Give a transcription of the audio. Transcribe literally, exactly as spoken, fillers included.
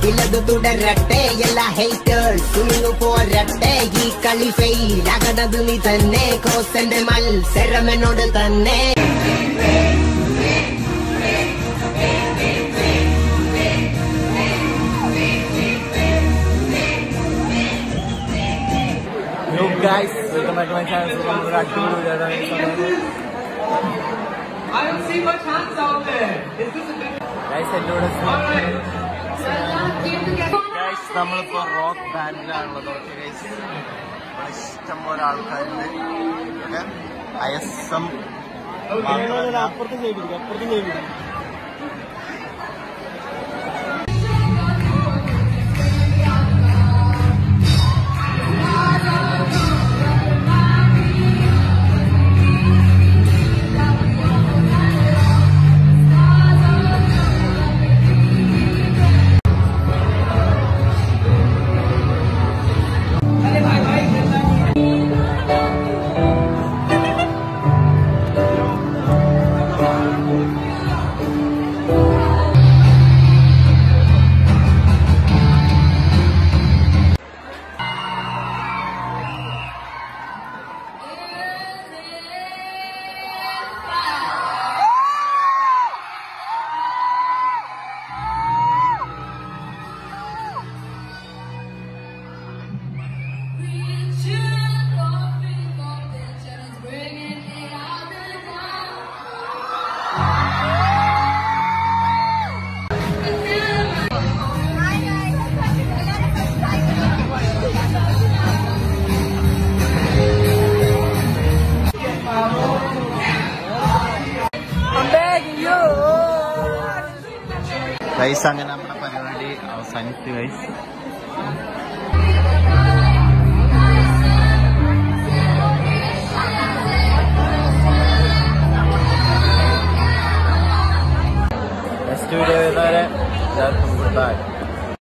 ഇല്ലത് തുടരട്ടെ എല്ലാ ഹേറ്റേഴ്സ് തുണിഞ്ഞു പോരട്ടെ ഈ കളി ഫെയിലാകണത് നീ തന്നെ കോസന്റെ മത്സരമെന്നോട് തന്നെ. Yo guys, welcome back to my channel. So I'm back to I don't see much hands out there. Is this a big... Guys, hello. Alright. Guys, നമ്മളിപ്പോൾ റോക്ക് ബാൻഡിലാണുള്ളത്. ഓക്കെ ഗൈസ്, ഇഷ്ടംപോലെ ആൾക്കാരുണ്ട്. ഓക്കെ, ഐ എസ് എം അപ്പുറത്ത് ചെയ്തിരിക്കും അപ്പുറത്ത് ചെയ്തിരിക്കും guys. അങ്ങനെ നമ്മുടെ പരിപാടി അവസാനിച്ചു ഗൈസ്. നെക്സ്റ്റ് വീഡിയോ വരുന്നവരെ എല്ലാവർക്കും ഗുഡ് ബൈ.